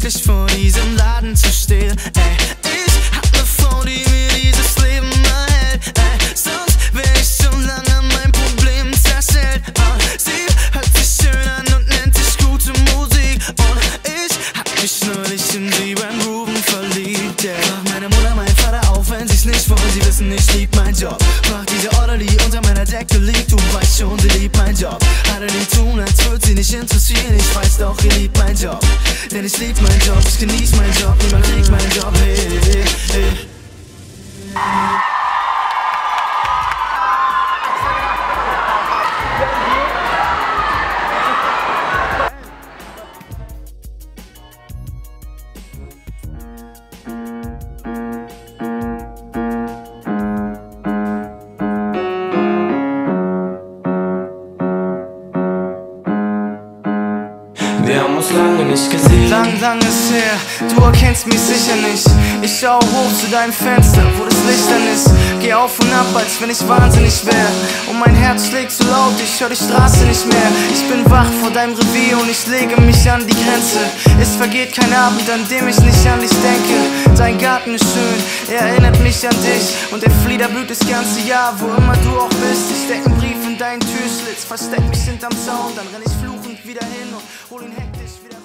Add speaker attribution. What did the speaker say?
Speaker 1: dich vor diesem Laden zu stehlen. Ey, ich hab ne Frau, die mir dieses Leben erhält. Ey, sonst wär ich schon lange mein Problem zerstellt. Sie hört sich schön an und nennt sich gute Musik. Und ich hab mich neulich in sie beim Grooven verliebt, yeah. Frag meine Mutter, mein Vater auch, wenn sie's nicht wollen. Sie wissen, ich lieb mein Job. Frag diese Orderly unter meiner Decke liegt. Du weißt schon, sie liebt mein Job. Alle die tun, als würd sie nicht interessieren. Ich weiß doch, ihr liebt mein Job. Denn ich lieb mein Job, ich genieß mein Job. Niemand kriegt meinen Job, hey, hey, hey.
Speaker 2: Wir haben uns lange nicht gesehen.
Speaker 1: Lang ist her, du erkennst mich sicher nicht. Ich schau hoch zu deinem Fenster, wo das Licht an ist. Geh auf und ab, als wenn ich wahnsinnig wär. Und mein Herz schlägt so laut, ich hör die Straße nicht mehr. Ich bin wach vor deinem Revier und ich lege mich an die Grenze. Es vergeht kein Abend, an dem ich nicht an dich denke. Dein Garten ist schön, er erinnert mich an dich. Und der Flieder blüht das ganze Jahr, wo immer du auch bist. Ich steck einen Brief in deinen Türschlitz, versteck mich hinterm Zaun. Dann renn ich fluchend wieder hin und hol ihn hektisch wieder.